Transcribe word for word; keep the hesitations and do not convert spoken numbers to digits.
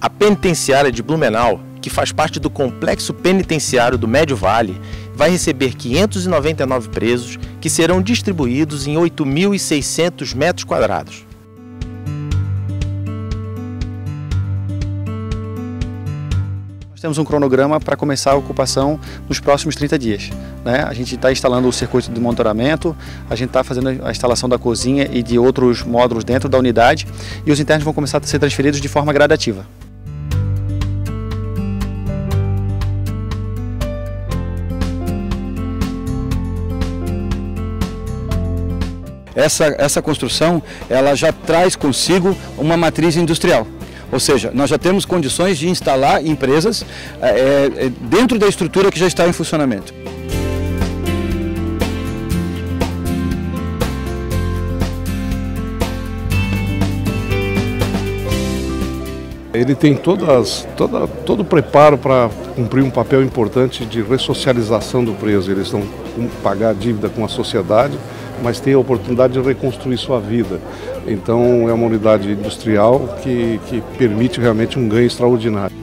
A penitenciária de Blumenau, que faz parte do complexo penitenciário do Médio Vale, vai receber quinhentos e noventa e nove presos que serão distribuídos em oito mil e seiscentos metros quadrados. Nós temos um cronograma para começar a ocupação nos próximos trinta dias. Né? A gente está instalando o circuito de monitoramento, a gente está fazendo a instalação da cozinha e de outros módulos dentro da unidade e os internos vão começar a ser transferidos de forma gradativa. Essa, essa construção ela já traz consigo uma matriz industrial, ou seja, nós já temos condições de instalar empresas é, dentro da estrutura que já está em funcionamento. Ele tem todas, toda, todo o preparo para cumprir um papel importante de ressocialização do preso. Eles vão pagar a dívida com a sociedade, mas tem a oportunidade de reconstruir sua vida. Então é uma unidade industrial que, que permite realmente um ganho extraordinário.